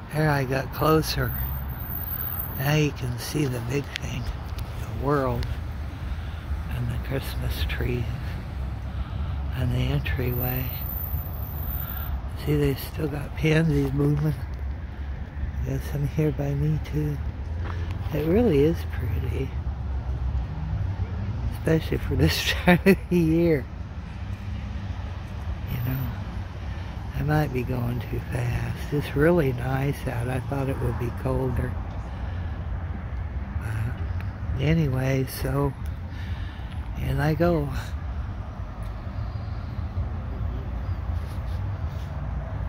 There I got closer. Now you can see the big thing, the world, and the Christmas trees, and the entryway. See, they still got pansies blooming. Got some here by me too. It really is pretty, especially for this time of the year. You know, I might be going too fast. It's really nice out. I thought it would be colder. Anyway, so, and I go.